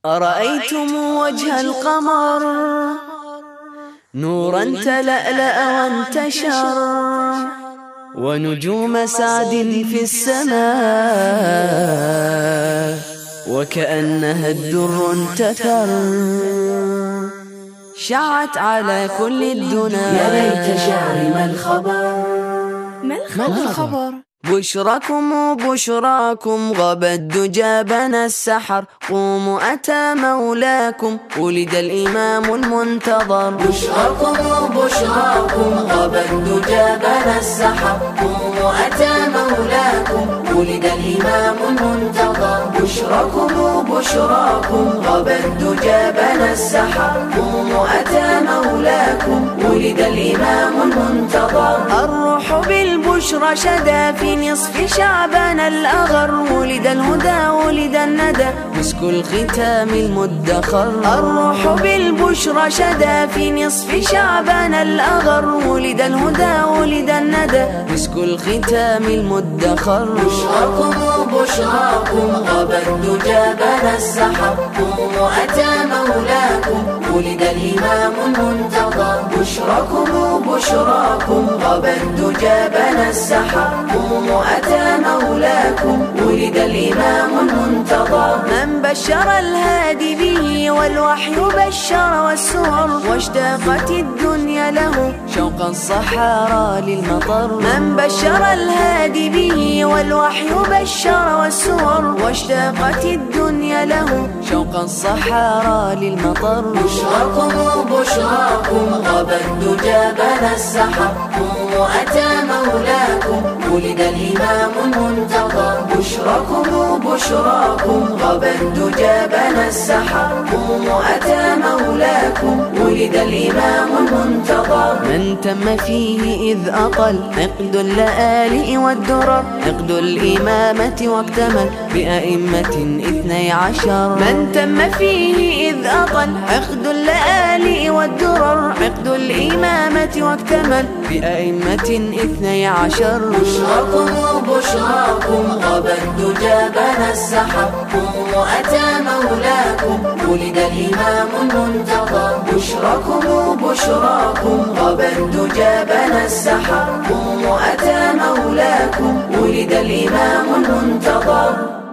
أرأيتم وجه القمر نورا تلألأ وانتشر، ونجوم سعد في السماء وكأنها الدر انتثر، شعت على كل الدنا. يا ليت شعري ما الخبر. ما الخبر؟ بشراكم بشراكم غاب الدجى بنى السحر، قوموا أتى مولاكم ولد الإمام المنتظر. بشراكم بشراكم غاب الدجى بنى السحر، قوموا أتى مولاكم ولد الإمام المنتظر. بشراكم بشراكم غاب الدجى بنى السحر، قوموا أتى مولاكم ولد الإمام المنتظر. الروح بالبشرى شدا في نصف شعبان الأغر، ولد الهدى ولد الندى مسك الختام المدخر. الروح بالبشرى شدا في نصف شعبان الأغر، ولد الهدى ولد الندى مسك الختام المدخر. بشراكم بشراكم غاب الدجى بنى السحر، قوموا أتى مولاكم ولد الإمام المنتظر. بشراكم بشراكم غاب الدجى بنى السحر، قوموا أتى مولاكم ولد الإمام المنتظر. من بشر الهادي به والوحي بشر والسور، واشتاقت الدنيا له شوق الصحارى للمطر. من بشر الهادي به والوحي بشر والسور، واشتاقت الدنيا له شوق الصحارى للمطر. بشراكم بشراكم غاب الدجى بنى السحر، قوموا أتى مولاكم ولد الإمام المنتظر. بشراكم بشراكم غاب الدجى بنى السحر، قوموا أتى مولاكم ولد الإمام المنتظر. من تم فيه إذ أطل عقد اللآلئ والدرر، عقد الإمامة واكتمل بأئمة 12. من تم فيه إذ أطل عقد اللآلئ والدرر، عقد الإمامة واكتمل بأئمة 12. بشراكم بشراكم غاب الدجى بنى السحر، قوموا أتى مولاكم ولد الإمام المنتظر. بشراكم بشراكم غاب الدجى بنى السحر، قوموا أتى مولاكم ولد الإمام المنتظر.